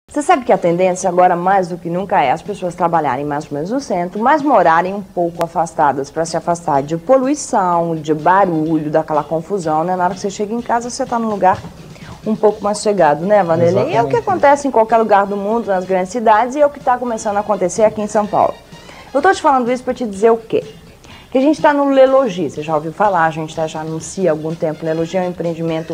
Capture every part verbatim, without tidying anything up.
Você sabe que a tendência agora, mais do que nunca, é as pessoas trabalharem mais ou menos no centro, mas morarem um pouco afastadas, para se afastar de poluição, de barulho, daquela confusão, né? Na hora que você chega em casa, você está num lugar um pouco mais chegado, né, Vanderlei? E é o que acontece em qualquer lugar do mundo, nas grandes cidades, e é o que está começando a acontecer aqui em São Paulo. Eu estou te falando isso para te dizer o quê? Que a gente está no Lelogi, você já ouviu falar, a gente tá, já anuncia há algum tempo. Lelogi é um empreendimento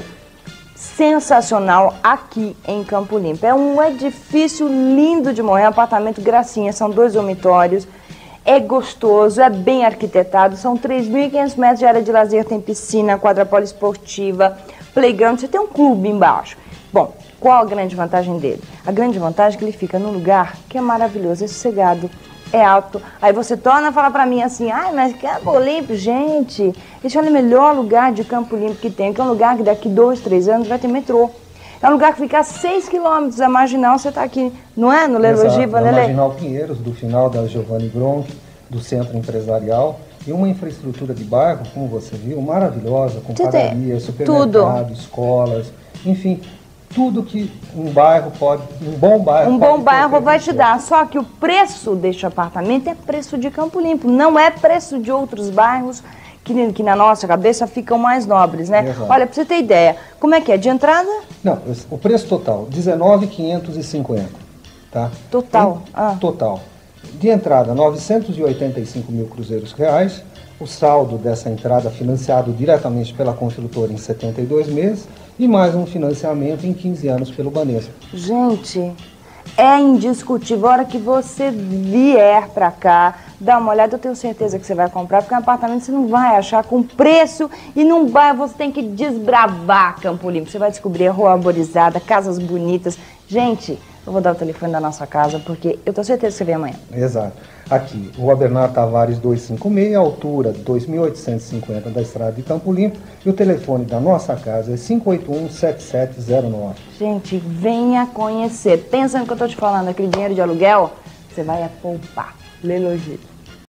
sensacional aqui em Campo Limpo. É um edifício lindo de morrer, um apartamento gracinha, são dois dormitórios, é gostoso, é bem arquitetado, são três mil e quinhentos metros de área de lazer, tem piscina, quadra poliesportiva, playground, você tem um clube embaixo. Bom, qual a grande vantagem dele? A grande vantagem é que ele fica num lugar que é maravilhoso, é sossegado, é alto. Aí você torna a falar pra mim assim, ai, mas Campo Limpo, gente, esse é o melhor lugar de Campo Limpo que tem, que é um lugar que daqui dois, três anos vai ter metrô. É um lugar que fica a seis quilômetros da Marginal, você tá aqui, não é? No Lelogi, Vanderlei? Na Marginal Pinheiros, do final da Giovanni Gronchi, do Centro Empresarial, e uma infraestrutura de bairro, como você viu, maravilhosa, com padaria, supermercado, escolas, enfim, tudo que um bairro pode, um bom bairro Um bom bairro vai te dar, só que o preço deste apartamento é preço de Campo Limpo, não é preço de outros bairros que, que na nossa cabeça ficam mais nobres, né? Exato. Olha, pra você ter ideia, como é que é? De entrada? Não, o preço total, dezenove mil quinhentos e cinquenta, tá? Total? Em, ah. Total. De entrada, novecentos e oitenta e cinco mil cruzeiros reais, o saldo dessa entrada financiado diretamente pela construtora em setenta e dois meses e mais um financiamento em quinze anos pelo Banespa. Gente, é indiscutível. A hora que você vier pra cá, dá uma olhada, eu tenho certeza que você vai comprar, porque um apartamento você não vai achar com preço e não vai, você tem que desbravar Campo Limpo. Você vai descobrir a rua arborizada, casas bonitas. Gente, eu vou dar o telefone da nossa casa, porque eu tenho certeza que você vem amanhã. Exato. Aqui, Rua Bernardo Tavares duzentos e cinquenta e seis, altura dois mil oitocentos e cinquenta da estrada de Campo Limpo, e o telefone da nossa casa é cinco oito um, sete sete zero nove. Gente, venha conhecer. Pensa no que eu tô te falando, aquele dinheiro de aluguel, você vai poupar. Lelogi.